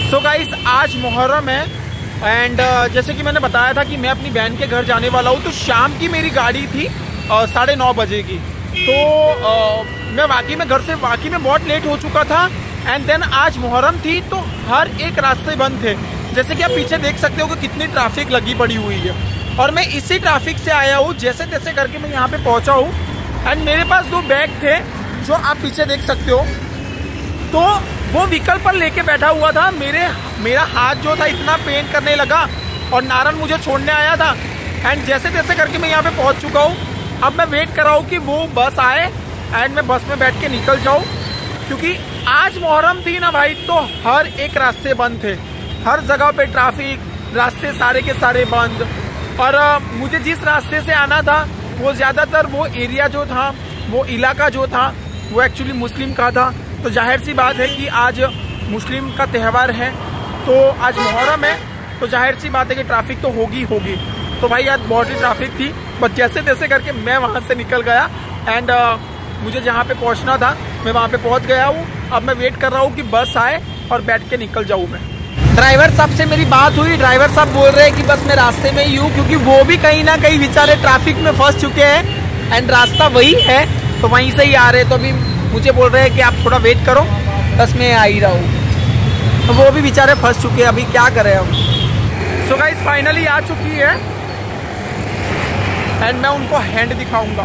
So guys आज मुहर्रम है and जैसे कि मैंने बताया था कि मैं अपनी बहन के घर जाने वाला हूँ। तो शाम की मेरी गाड़ी थी 9:30 बजे की। तो मैं वाकई में घर से बहुत लेट हो चुका था। एंड देन आज मुहर्रम थी तो हर एक रास्ते बंद थे। जैसे कि आप पीछे देख सकते हो कि कितनी ट्रैफिक लगी पड़ी हुई है और मैं इसी ट्रैफिक से आया हूँ। जैसे तैसे करके मैं यहाँ पे पहुँचा हूँ एंड मेरे पास 2 बैग थे जो आप पीछे देख सकते हो। तो वो व्हीकल पर लेके बैठा हुआ था। मेरा हाथ जो था इतना पेन करने लगा और नारन मुझे छोड़ने आया था। एंड जैसे तैसे करके मैं यहाँ पे पहुँच चुका हूँ। अब मैं वेट कर रहा हूँ कि वो बस आए एंड मैं बस में बैठ के निकल जाऊँ, क्योंकि आज मुहर्रम थी ना भाई। तो हर एक रास्ते बंद थे, हर जगह पे ट्रैफिक, रास्ते सारे के सारे बंद। और मुझे जिस रास्ते से आना था वो ज़्यादातर वो एरिया जो था, वो इलाका जो था वो एक्चुअली मुस्लिम का था। तो जाहिर सी बात है कि आज मुस्लिम का त्यौहार है, तो आज मुहर्रम है, तो जाहिर सी बात है कि ट्रैफिक तो होगी। तो भाई आज बहुत ही ट्रैफिक थी, बट जैसे तैसे करके मैं वहाँ से निकल गया एंड मुझे जहाँ पे पहुँचना था मैं वहाँ पे पहुँच गया हूँ। अब मैं वेट कर रहा हूँ कि बस आए और बैठ के निकल जाऊँ मैं। ड्राइवर साहब से मेरी बात हुई। ड्राइवर साहब बोल रहे हैं कि बस मैं रास्ते में ही हूँ, क्योंकि वो भी कहीं ना कहीं बेचारे ट्रैफिक में फंस चुके हैं एंड रास्ता वही है, तो वहीं से ही आ रहे। तो अभी मुझे बोल रहे हैं कि आप थोड़ा वेट करो, बस मैं आ ही रहा हूँ। तो वो भी बेचारे फंस चुके हैं, अभी क्या करें हम। सो गाइस फाइनली आ चुकी है एंड मैं उनको हैंड दिखाऊंगा।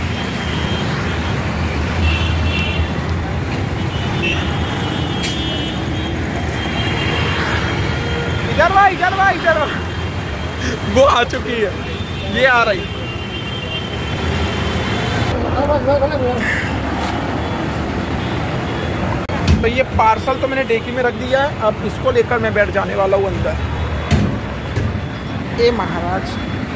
इधर वो आ चुकी है, ये आ रही। तो ये पार्सल तो मैंने डेकी में रख दिया है। अब इसको लेकर मैं बैठ जाने वाला हूँ अंदर। ए महाराज,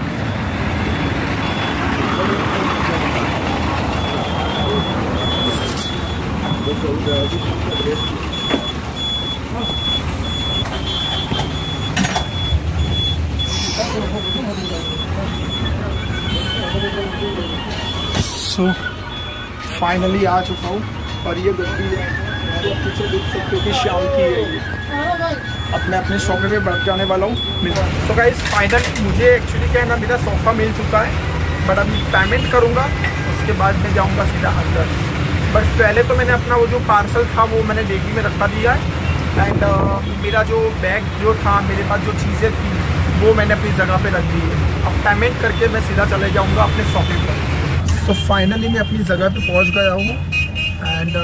सो फाइनली आ चुका हूँ और ये गड्डी है, तो पीछे देख सकते हो कि शाम की है ये। अब मैं अपने सोफे पे बैठ जाने वाला हूँ। तो गाइस फाइनली मुझे एक्चुअली क्या है ना, मेरा सोफ़ा मिल चुका है, बट अभी पेमेंट करूँगा, उसके बाद मैं जाऊँगा सीधा अंदर। बट पहले तो मैंने अपना वो जो पार्सल था वो मैंने डेगी में रखा दिया है एंड मेरा जो बैग जो था, मेरे पास जो चीज़ें थी वो मैंने अपनी जगह पे रख दी है। अब पेमेंट करके मैं सीधा चले जाऊँगा अपने सोफे पर। तो फाइनली मैं अपनी जगह पे पहुँच गया हूँ एंड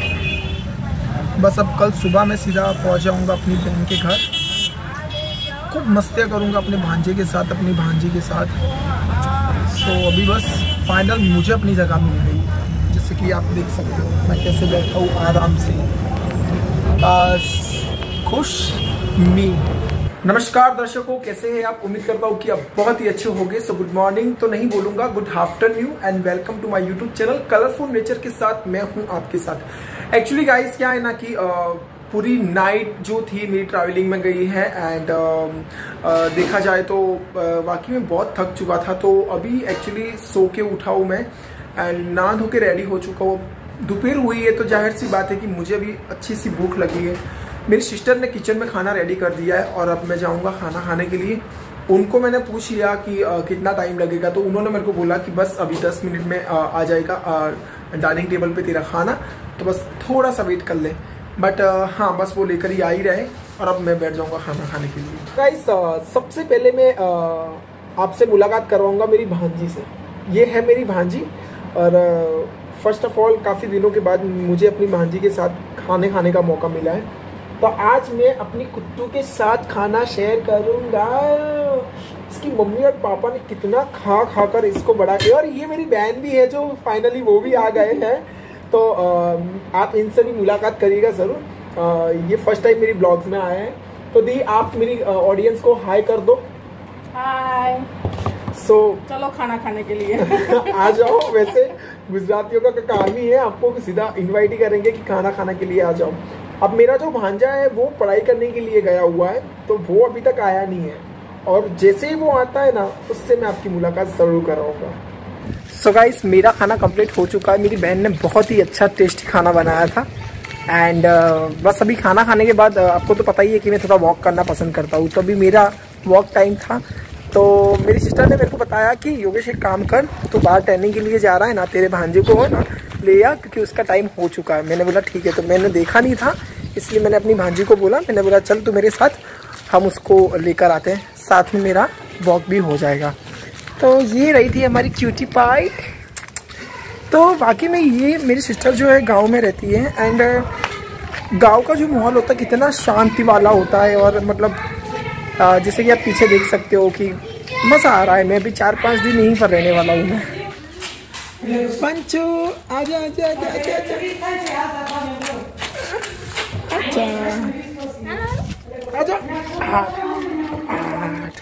बस अब कल सुबह मैं सीधा पहुँच जाऊँगा अपनी बहन के घर। खूब मस्तियाँ करूँगा अपने भांजे के साथ, अपनी भांजी के साथ। सो अभी बस फाइनल मुझे अपनी जगह मिल गई है, जैसे कि आप देख सकते हो मैं कैसे बैठा हूँ आराम से, बस खुश मी। नमस्कार दर्शकों, कैसे हैं आप? उम्मीद करता हूँ कि आप बहुत ही अच्छे होंगे। सो गुड मॉर्निंग तो नहीं बोलूँगा, good afternoon and welcome to my YouTube channel Colourful Nature के साथ मैं हूँ आपके साथ। एक्चुअली गाइस क्या है ना कि पूरी नाइट जो थी मेरी ट्रैवलिंग में गई है एंड देखा जाए तो वाकई में बहुत थक चुका था। तो अभी एक्चुअली सो के उठा हूँ मैं एंड नहा धो के रेडी हो चुका हूँ। दोपहर हुई है तो जाहिर सी बात है कि मुझे भी अच्छी सी भूख लगी है। मेरी सिस्टर ने किचन में खाना रेडी कर दिया है और अब मैं जाऊंगा खाना खाने के लिए। उनको मैंने पूछ लिया कि कितना टाइम लगेगा, तो उन्होंने मेरे को बोला कि बस अभी 10 मिनट में आ जाएगा डाइनिंग टेबल पे तेरा खाना, तो बस थोड़ा सा वेट कर ले। बट हाँ, बस वो लेकर ही आ ही रहे और अब मैं बैठ जाऊंगा खाना खाने के लिए। गाइस सबसे पहले मैं आपसे मुलाकात करवाऊंगा मेरी भांजी से। ये है मेरी भांजी और फर्स्ट ऑफ ऑल काफ़ी दिनों के बाद मुझे अपनी भांजी के साथ खाने का मौका मिला है। तो आज मैं अपनी कुत्तू के साथ खाना शेयर करूंगा। इसकी मम्मी और पापा ने कितना खा कर इसको बड़ा किया, और ये मेरी बहन भी है जो फाइनली वो भी आ गए हैं। तो आप इनसे भी मुलाकात करिएगा ज़रूर। ये फर्स्ट टाइम मेरी ब्लॉग्स में आए हैं। तो दी आप मेरी ऑडियंस को हाय कर दो। हाय। चलो खाना खाने के लिए आ जाओ। वैसे गुजरातियों का काम ही है, आपको सीधा इन्वाइट ही करेंगे कि खाना खाने के लिए आ जाओ। अब मेरा जो भांजा है वो पढ़ाई करने के लिए गया हुआ है, तो वो अभी तक आया नहीं है, और जैसे ही वो आता है ना उससे मैं आपकी मुलाकात ज़रूर कराऊंगा। सो गाइस मेरा खाना कंप्लीट हो चुका है। मेरी बहन ने बहुत ही अच्छा टेस्टी खाना बनाया था एंड बस अभी खाना खाने के बाद आपको तो पता ही है कि मैं थोड़ा वॉक करना पसंद करता हूँ, तो अभी मेरा वॉक टाइम था। तो मेरी सिस्टर ने मेरे को बताया कि योगेश एक काम कर, तू बाहर टहलने के लिए जा रहा है ना, तेरे भांजे को है ना ले आ, क्योंकि उसका टाइम हो चुका है। मैंने बोला ठीक है। तो मैंने देखा नहीं था, इसलिए मैंने अपनी भांजी को बोला, मैंने बोला चल तू मेरे साथ, हम उसको लेकर आते हैं, साथ में मेरा वॉक भी हो जाएगा। तो ये रही थी हमारी क्यूटी पाई। तो बाकी में ये मेरी सिस्टर जो है गांव में रहती है, एंड गांव का जो माहौल होता है कितना शांति वाला होता है, और मतलब जैसे कि आप पीछे देख सकते हो कि मज़ा आ रहा है। मैं अभी 4-5 दिन यहीं पर रहने वाला हूँ मैं। पंचू आजा आजा आजा आजा आजा आजा।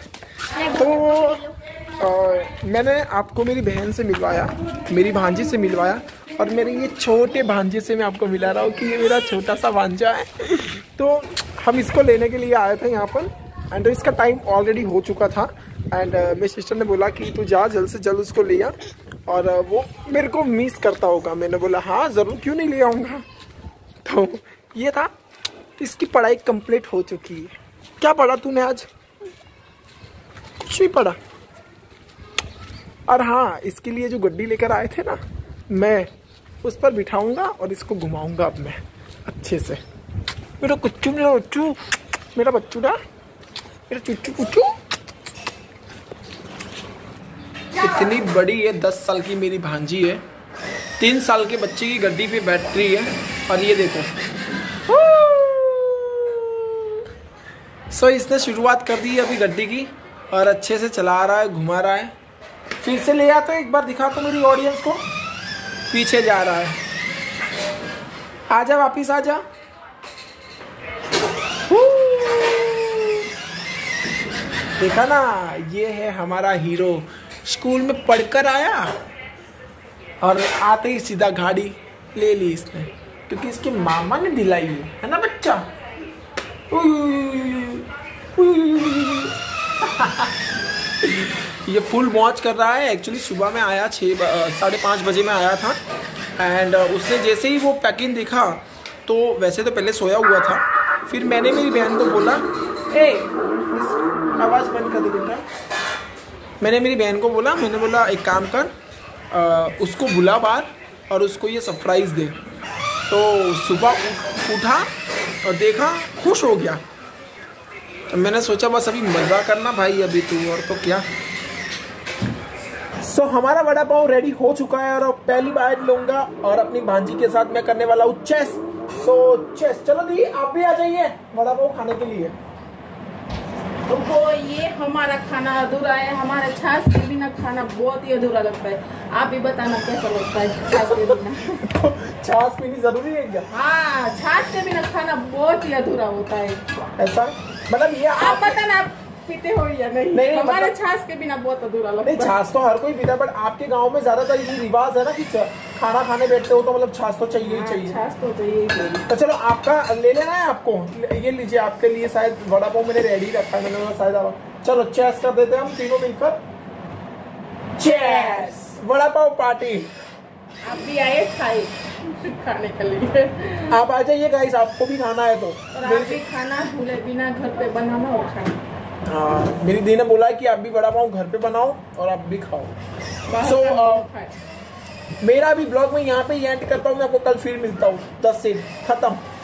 तो मैंने आपको मेरी बहन से मिलवाया, मेरी भांजी से मिलवाया, और मेरे ये छोटे भांजे से मैं आपको मिला रहा हूँ कि ये मेरा छोटा सा भांजा है। तो हम इसको लेने के लिए आए थे यहाँ पर, एंड इसका टाइम ऑलरेडी हो चुका था। एंड मेरी सिस्टर ने बोला कि तू जा जल्द से जल्द उसको ले आ, और वो मेरे को मिस करता होगा। मैंने बोला हाँ ज़रूर, क्यों नहीं ले आऊँगा। तो ये था, इसकी पढ़ाई कंप्लीट हो चुकी है। क्या पढ़ा तूने आज? कुछ नहीं पढ़ा। और हाँ, इसके लिए जो गड्डी लेकर आए थे ना, मैं उस पर बिठाऊंगा और इसको घुमाऊंगा अब मैं अच्छे से। मेरा कुच्चू, मेरा बच्चू, मेरा बच्चूड़ा, मेरा चुच्चू कुच्चू। कितनी बड़ी है, 10 साल की मेरी भांजी है, 3 साल के बच्चे की गड्डी पे बैटरी है, और ये देखो। सो इसने शुरुआत कर दी है अभी गड्डी की, और अच्छे से चला रहा है, घुमा रहा है। फिर से ले आता, एक बार दिखा तो मेरी ऑडियंस को। पीछे जा रहा है, आजा वापिस आजा। देखा ना, ये है हमारा हीरो। स्कूल में पढ़कर आया और आते ही सीधा गाड़ी ले ली इसने, क्योंकि इसके मामा ने दिलाई है ना बच्चा। ये फुल मौज कर रहा है। एक्चुअली सुबह में आया 5:30 बजे में आया था, एंड उसने जैसे ही वो पैकिंग देखा, तो वैसे तो पहले सोया हुआ था। फिर मैंने मेरी बहन को बोला, ए आवाज़ बंद कर दे बेटा। मैंने मेरी बहन को बोला, मैंने बोला एक काम कर, उसको बुला बाहर और उसको ये सरप्राइज़ दे। तो सुबह उठा और देखा, खुश हो गया। तो मैंने सोचा बस अभी मज़ा करना भाई, अभी तू, और तो क्या। सो हमारा वड़ा पाव रेडी हो चुका है, और पहली बाइट लूंगा और अपनी भांजी के साथ मैं करने वाला हूँ चेस। सो चेस, चलो दी आप भी आ जाइए वड़ा पाव खाने के लिए। तो ये हमारा खाना अधूरा है, हमारा छाछ के बिना खाना बहुत ही अधूरा लगता है। आप भी बताना कैसा लगता है छाछ के बिना। तो छाछ पीनी जरूरी है क्या? हाँ, छाछ के बिना खाना बहुत ही अधूरा होता है। ऐसा मतलब ये आप बताना, आप पीते हो या नहीं? नहीं, हमारे मतलब छाछ के बिना बहुत अधूरा लगता है। नहीं, छाछ तो हर कोई पीता है, बट आपके गांव में ज्यादातर ये रिवाज है ना कि खाना खाने बैठते हो तो मतलब छाछ तो चाहिए ही चाहिए। छाछ तो चाहिए ही चाहिए। तो चलो आपका ले लेना है आपको, ये लीजिए आपके लिए। शायद वड़ा पाव मैंने रेडी रखा है, मैंने शायद। चलो चेस कर देते हैं हम तीनों मिलकर। Cheese vada pav party. आप भी आए खाने के लिए। आप आ जाइए गाइस, आपको भी खाना है तो। और आप भी खाना भूले बिना घर पे बनाना और खाना। हाँ, मेरी दी ने बोला है कि आप भी वड़ा पाव घर पे बनाओ और आप भी खाओ। सो मेरा भी ब्लॉग में यहाँ पे एंड करता हूँ। मैं आपको कल फिर मिलता हूँ। 10 से खत्म।